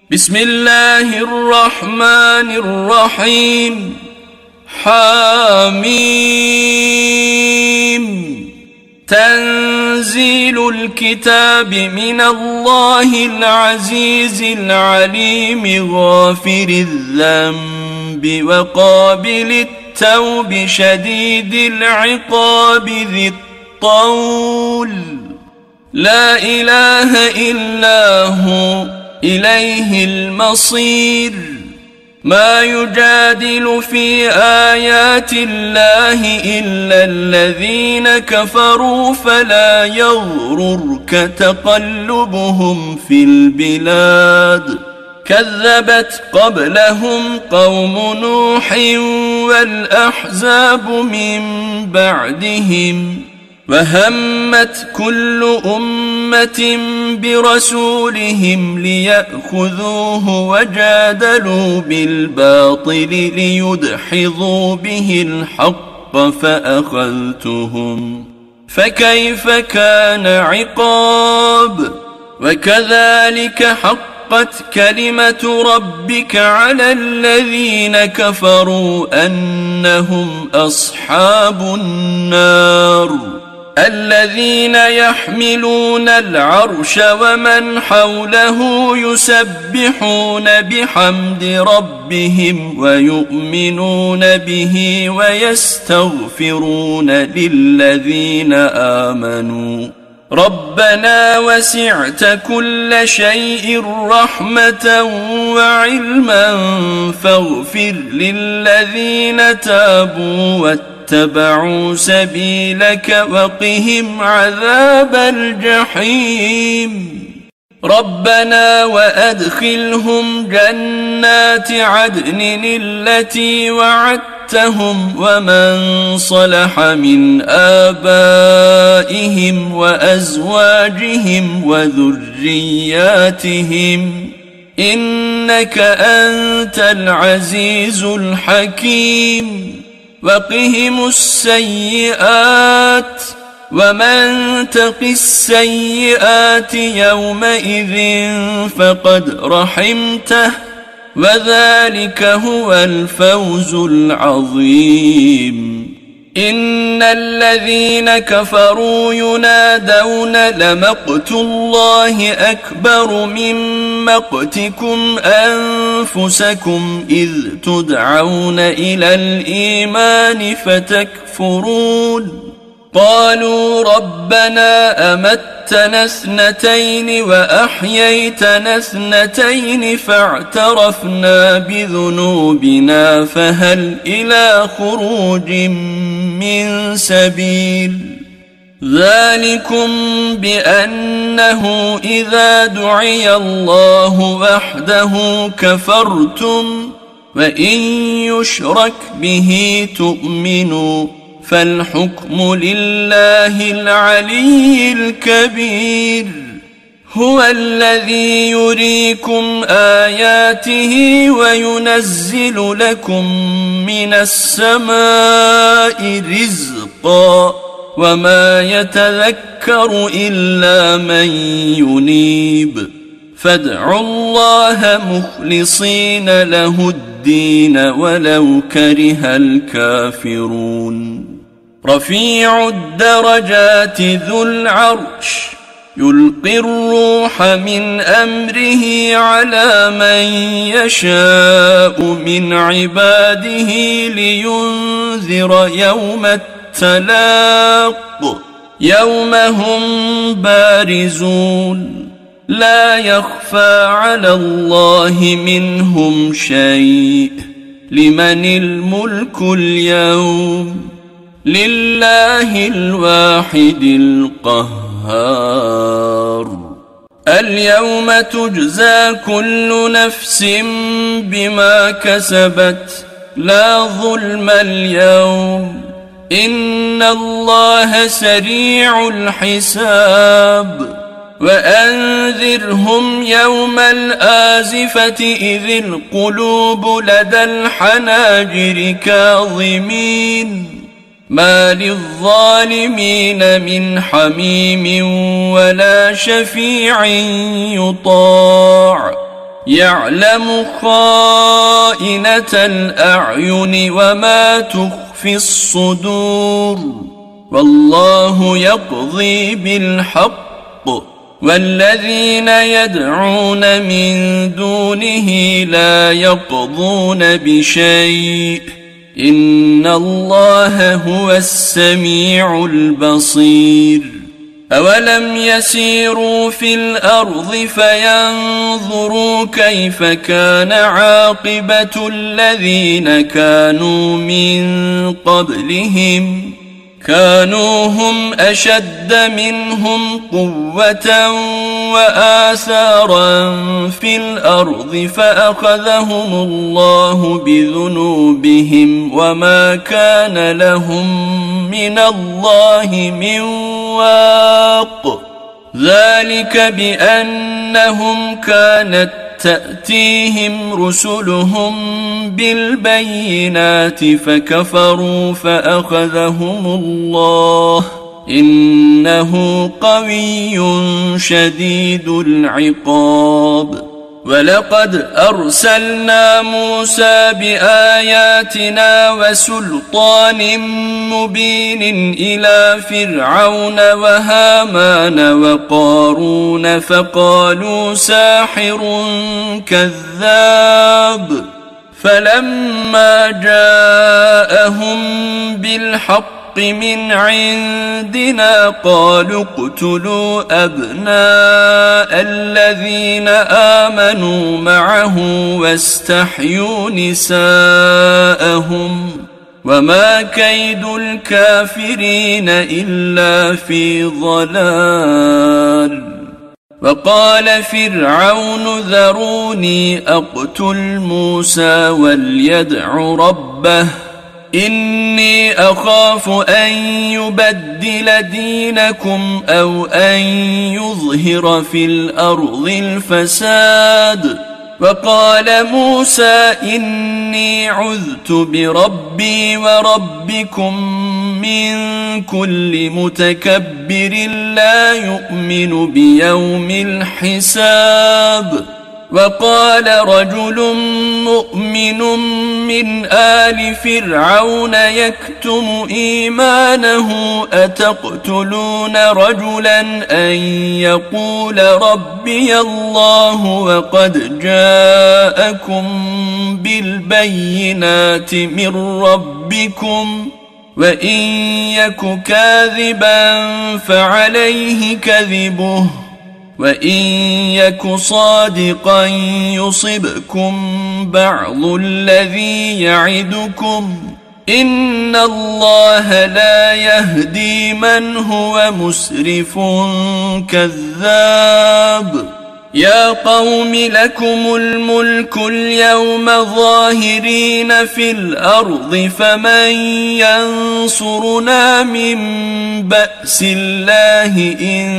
بسم الله الرحمن الرحيم. حميم. تنزيل الكتاب من الله العزيز العليم غافر الذنب وقابل التوب شديد العقاب ذي الطول لا إله إلا هو إليه المصير. ما يجادل في آيات الله إلا الذين كفروا فلا يغررك تقلبهم في البلاد. كذبت قبلهم قوم نوح والأحزاب من بعدهم وهمت كل أمة برسولهم ليأخذوه وجادلوا بالباطل ليدحضوا به الحق فأخذتهم فكيف كان عقاب. وكذلك حقت كلمة ربك على الذين كفروا أنهم أصحاب النار. الذين يحملون العرش ومن حوله يسبحون بحمد ربهم ويؤمنون به ويستغفرون للذين آمنوا ربنا وسعت كل شيء رحمة وعلما فاغفر للذين تابوا واتبعوا سبيلك وقهم عذاب الجحيم. ربنا وأدخلهم جنات عدن التي وعدتهم ومن صلح من آبائهم وأزواجهم وذرياتهم إنك أنت العزيز الحكيم. وقهم السيئات ومن تق السيئات يومئذ فقد رحمته وذلك هو الفوز العظيم. إن الذين كفروا ينادون لمقت الله أكبر من مقتكم أنفسكم إذ تدعون إلى الإيمان فتكفرون. قالوا ربنا أمتنا اثنتين وأحييتنا اثنتين فاعترفنا بذنوبنا فهل إلى خروج من سبيل. ذلكم بأنه إذا دعي الله وحده كفرتم وإن يشرك به تؤمنوا فالحكم لله العلي الكبير. هو الذي يريكم آياته وينزل لكم من السماء رزقا وما يتذكر إلا من ينيب. فادعوا الله مخلصين له الدين ولو كره الكافرون. رفيع الدرجات ذو العرش يلقي الروح من أمره على من يشاء من عباده لينذر يوم التلاق يوم هم بارزون لا يخفى على الله منهم شيء. لمن الملك اليوم لله الواحد القهار. اليوم تجزى كل نفس بما كسبت لا ظلم اليوم إن الله سريع الحساب. وأنذرهم يوم الآزفة إذ القلوب لدى الحناجر كاظمين ما للظالمين من حميم ولا شفيع يطاع يعلم خائنة الأعين وما تخفي الصدور والله يقضي بالحق والذين يدعون من دونه لا يقضون بشيء إن الله هو السميع البصير أولم يسيروا في الأرض فينظروا كيف كان عاقبة الذين كانوا من قبلهم كانوا هم أشد منهم قوة وآثارا في الأرض فأخذهم الله بذنوبهم وما كان لهم من الله من واق ذلك بأنهم كانت تأتيهم رسلهم بالبينات فكفروا فأخذهم الله إنه قوي شديد العقاب ولقد أرسلنا موسى بآياتنا وسلطان مبين إلى فرعون وهامان وقارون فقالوا ساحر كذاب فلما جاءهم بالحق من عندنا قالوا اقتلوا أبناء الذين آمنوا معه واستحيوا نساءهم وما كيد الكافرين إلا في ضلال وقال فرعون ذروني أقتل موسى وليدع ربه إني أخاف أن يبدل دينكم أو أن يظهر في الأرض الفساد وقال موسى إني عذت بربي وربكم من كل متكبر لا يؤمن بيوم الحساب وقال رجل مؤمن من آل فرعون يكتم إيمانه أتقتلون رجلا أن يقول ربي الله وقد جاءكم بالبينات من ربكم وإن يك كاذبا فعليه كذبه وإن يك صادقا يصبكم بعض الذي يعدكم إن الله لا يهدي من هو مسرف كذاب يا قوم لكم الملك اليوم ظاهرين في الأرض فمن ينصرنا من بأس الله إن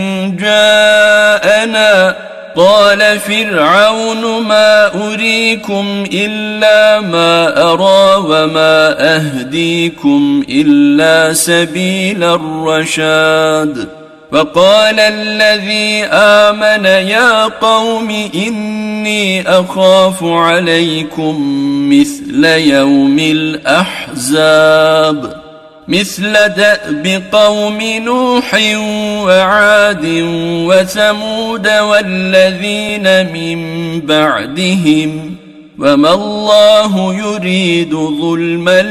جاءنا قال فرعون ما أريكم إلا ما أرى وما أهديكم إلا سبيل الرشاد وقال الذي آمن يا قوم إني أخاف عليكم مثل يوم الأحزاب مثل دأب قوم نوح وعاد وثمود والذين من بعدهم وما الله يريد ظلما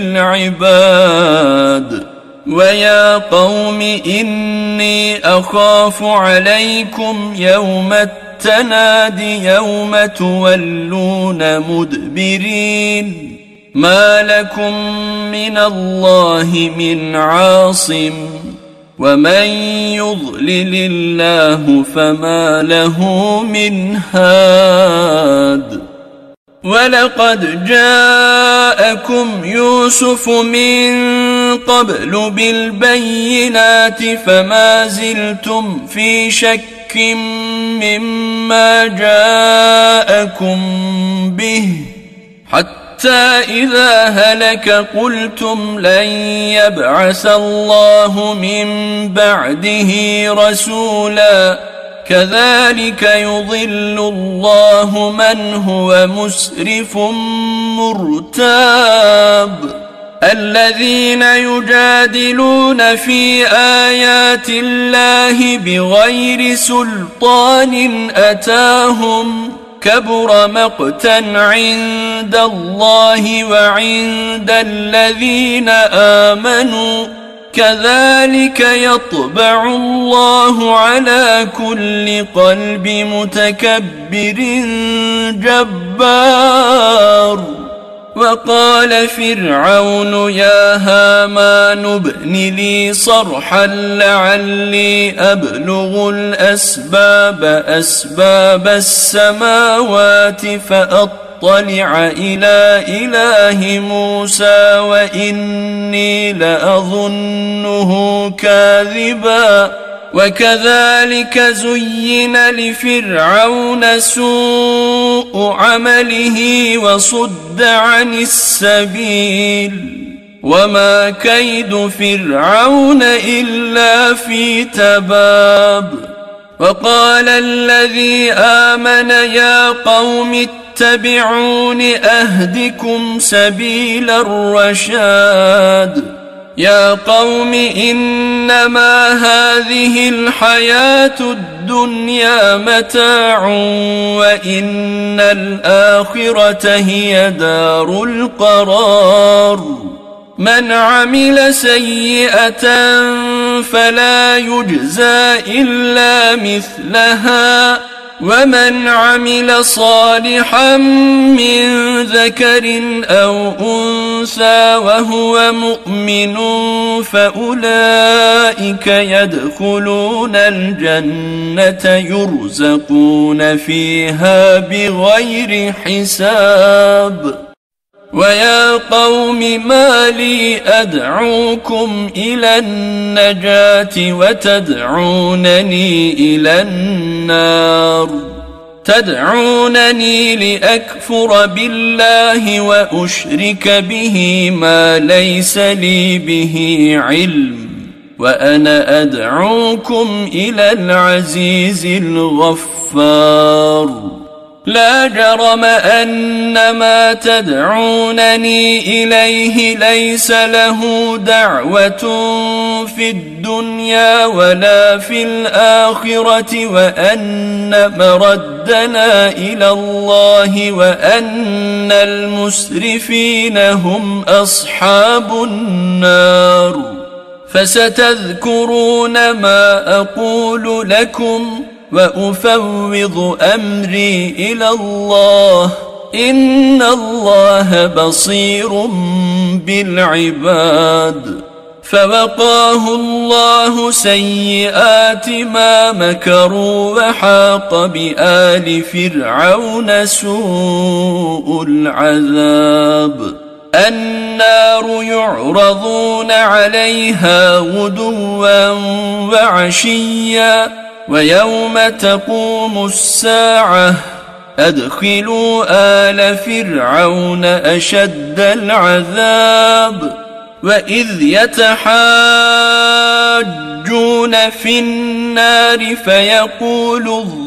للعباد ويا قوم إني أخاف عليكم يوم التناد يوم تولون مدبرين ما لكم من الله من عاصم ومن يضلل الله فما له من هاد ولقد جاءكم يوسف من قبل بالبينات فما زلتم في شك مما جاءكم به حتى إذا هلك قلتم لن يبعث الله من بعده رسولا كذلك يضل الله من هو مسرف مرتاب الذين يجادلون في آيات الله بغير سلطان أتاهم كبر مقتا عند الله وعند الذين آمنوا كذلك يطبع الله على كل قلب متكبر جبار وقال فرعون يا هامان ابن لي صرحا لعلي أبلغ أسباب السماوات فأطلع إلى إله موسى وإني لأظنه كاذبا وكذلك زين لفرعون سوء عمله وصد عن السبيل وما كيد فرعون إلا في تباب وقال الذي آمن يا قوم اتبعون أهدكم سبيل الرشاد يا قوم إنما هذه الحياة الدنيا متاع وإن الآخرة هي دار القرار من عمل سيئة فلا يجزى إلا مثلها ومن عمل صالحا من ذكر أو أنثى وهو مؤمن فأولئك يدخلون الجنة يرزقون فيها بغير حساب ويا قوم ما لي أدعوكم إلى النجاة وتدعونني إلى النار تدعونني لأكفر بالله وأشرك به ما ليس لي به علم وأنا أدعوكم إلى العزيز الغفار لا جرم أن ما تدعونني إليه ليس له دعوة في الدنيا ولا في الآخرة وأن مردنا إلى الله وأن المسرفين هم أصحاب النار فستذكرون ما أقول لكم وأفوض أمري إلى الله إن الله بصير بالعباد فوقاه الله سيئات ما مكروا وحاق بآل فرعون سوء العذاب النار يعرضون عليها غدوا وعشيا ويوم تقوم الساعة أدخلوا آل فرعون أشد العذاب وإذ يتحاجون في النار فيقول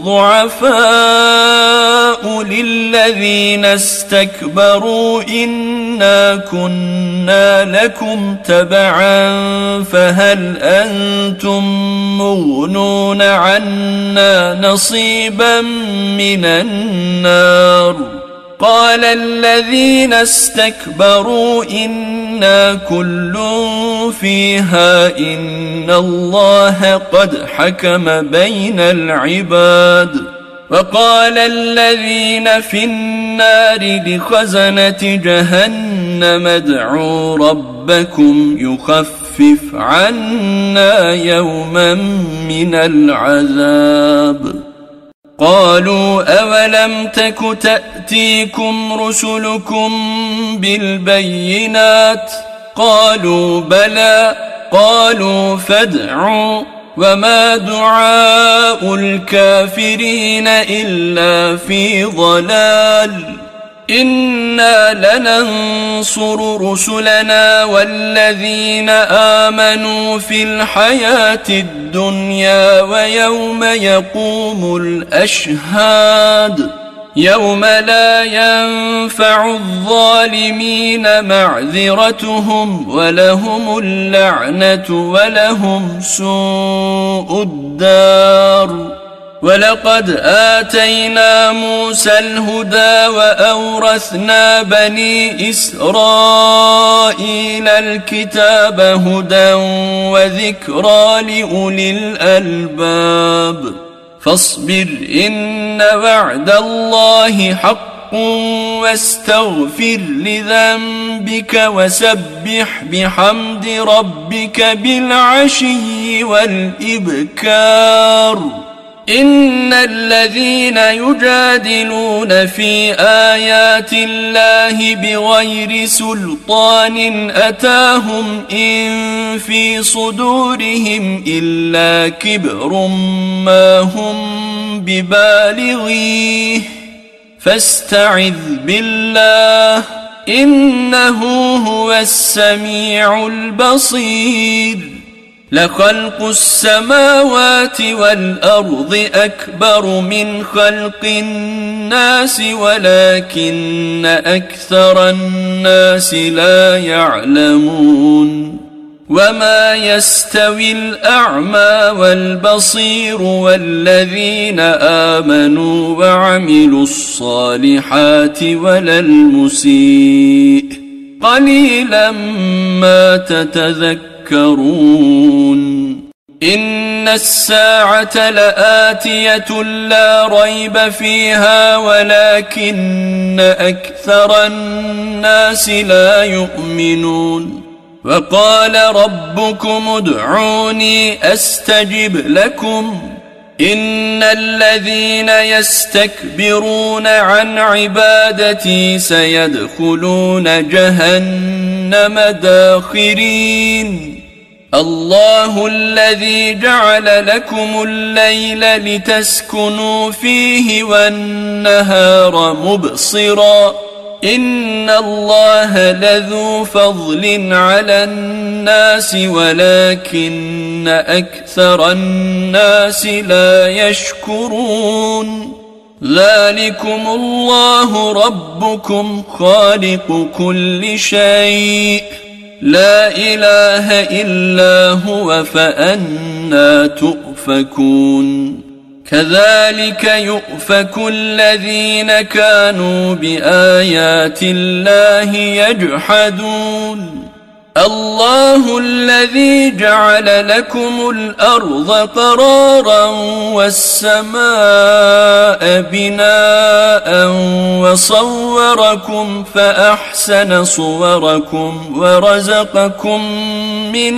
الضعفاء للذين استكبروا إنا كنا لكم تبعا فهل أنتم مغنون عنا نصيبا من النار قال الذين استكبروا إنا كل فيها إن الله قد حكم بين العباد وقال الذين في النار لخزنة جهنم ادعوا ربكم يخفف عنا يوما من العذاب قالوا أولم تك تأتيكم رسلكم بالبينات قالوا بلى قالوا فادعوا وما دعاء الكافرين إلا في ضلال إنا لننصر رسلنا والذين آمنوا في الحياة الدنيا ويوم يقوم الأشهاد يوم لا ينفع الظالمين معذرتهم ولهم اللعنة ولهم سوء الدار. ولقد آتينا موسى الهدى وأورثنا بني إسرائيل الكتاب هدى وذكرى لأولي الألباب. فاصبر إن وعد الله حق واستغفر لذنبك وسبح بحمد ربك بالعشي والإبكار. إن الذين يجادلون في آيات الله بغير سلطان أتاهم إن في صدورهم إلا كبر ما هم ببالغيه فاستعذ بالله إنه هو السميع البصير. لخلق السماوات والأرض أكبر من خلق الناس ولكن أكثر الناس لا يعلمون. وما يستوي الأعمى والبصير والذين آمنوا وعملوا الصالحات ولا المسيء قليلا ما تتذكرون. إن الساعة لآتية لا ريب فيها ولكن أكثر الناس لا يؤمنون. وقال ربكم ادعوني أستجب لكم إن الذين يستكبرون عن عبادتي سيدخلون جهنم داخرين. الله الذي جعل لكم الليل لتسكنوا فيه والنهار مبصرا إن الله لذو فضل على الناس ولكن أكثر الناس لا يشكرون. ذلكم الله ربكم خالق كل شيء لا إله إلا هو فأنى تؤفكون. كذلك يؤفك الذين كانوا بآيات الله يجحدون. الله الذي جعل لكم الأرض قرارا والسماء بناء وصوركم فأحسن صوركم ورزقكم من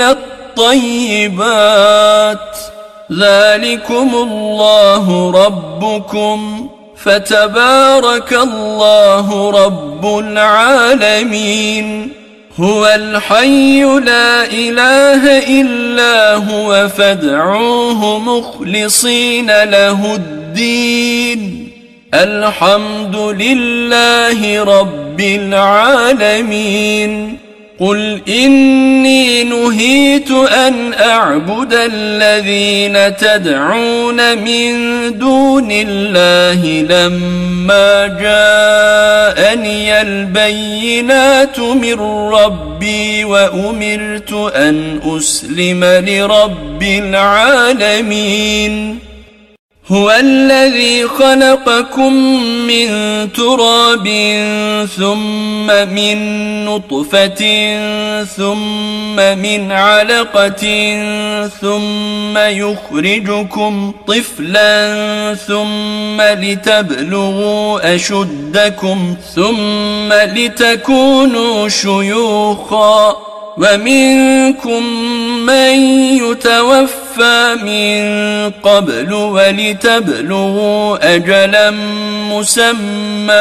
الطيبات. ذلكم الله ربكم فتبارك الله رب العالمين. هو الحي لا إله إلا هو فادعوه مخلصين له الدين. الحمد لله رب العالمين. قل إني نهيت أن أعبد الذين تدعون من دون الله لما جاءني البينات من ربي وأمرت أن أسلم لرب العالمين. هو الذي خلقكم من تراب ثم من نطفة ثم من علقة ثم يخرجكم طفلا ثم لتبلغوا أشدكم ثم لتكونوا شيوخا ومنكم من يتوفى من قبل ولتبلغوا أجلا مسمى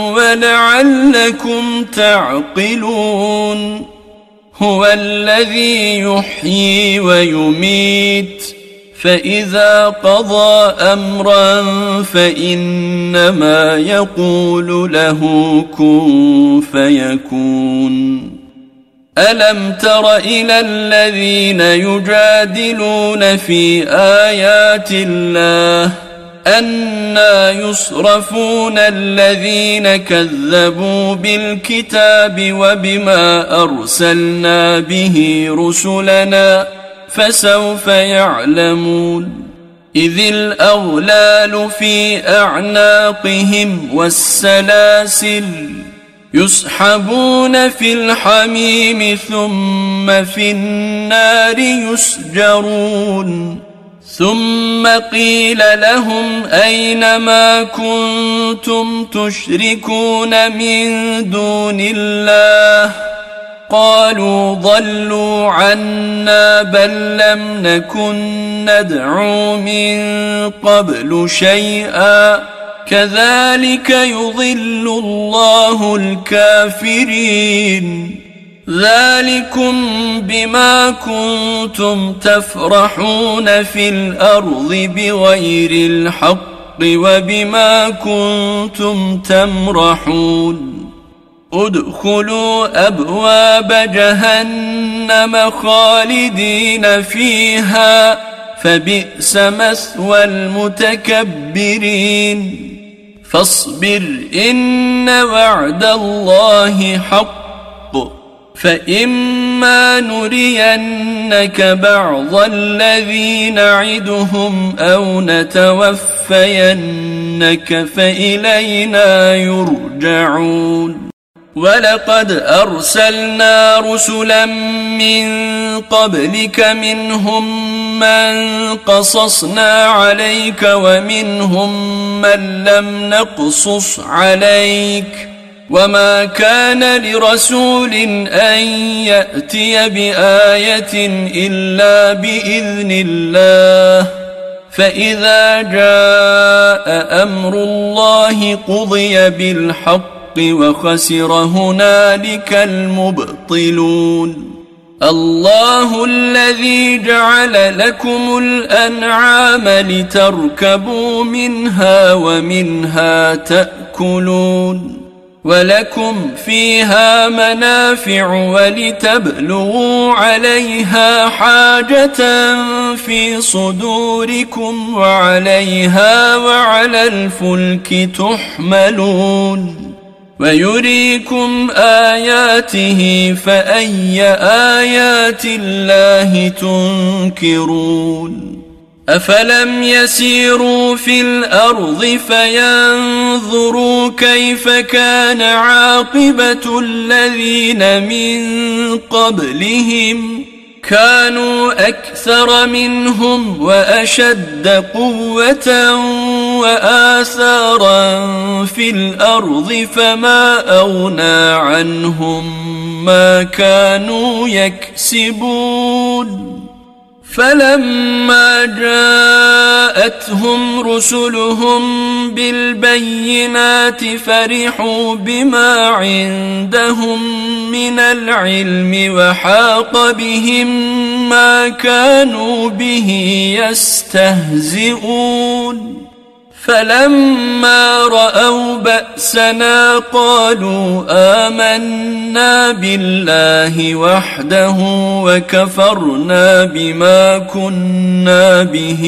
ولعلكم تعقلون. هو الذي يحيي ويميت فإذا قضى أمرا فإنما يقول له كن فيكون. ألم تر إلى الذين يجادلون في آيات الله أنى يصرفون الذين كذبوا بالكتاب وبما أرسلنا به رسلنا فسوف يعلمون. إذ الأغلال في أعناقهم والسلاسل يسحبون في الحميم ثم في النار يسجرون. ثم قيل لهم أين ما كنتم تشركون من دون الله قالوا ضلوا عنا بل لم نكن ندعو من قبل شيئا كذلك يضل الله الكافرين. ذلكم بما كنتم تفرحون في الأرض بغير الحق وبما كنتم تمرحون. ادخلوا أبواب جهنم خالدين فيها فبئس مثوى المتكبرين. فاصبر إن وعد الله حق فإما نرينك بعض الذي نعدهم أو نتوفينك فإلينا يرجعون. ولقد أرسلنا رسلا من قبلك منهم من قصصنا عليك ومنهم من لم نقصص عليك وما كان لرسول أن يأتي بآية إلا بإذن الله فإذا جاء أمر الله قضي بالحق وخسر هنالك المبطلون. الله الذي جعل لكم الأنعام لتركبوا منها ومنها تأكلون ولكم فيها منافع ولتبلغوا عليها حاجة في صدوركم وعليها وعلى الفلك تحملون. ويريكم آياته فأي آيات الله تنكرون. أفلم يسيروا في الأرض فينظروا كيف كان عاقبة الذين من قبلهم كانوا أكثر منهم وأشد قوة وآثارا في الأرض فما أغنى عنهم ما كانوا يكسبون. فلما جاءتهم رسلهم بالبينات فرحوا بما عندهم من العلم وحاق بهم ما كانوا به يستهزئون. فلما رأوا بأسنا قالوا آمنا بالله وحده وكفرنا بما كنا به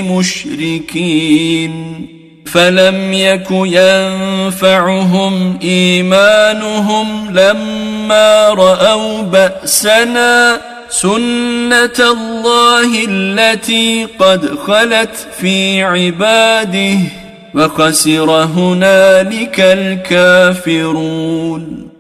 مشركين. فلم يك ينفعهم إيمانهم لما رأوا بأسنا سنة الله التي قد خلت في عباده وخسر هنالك الكافرون.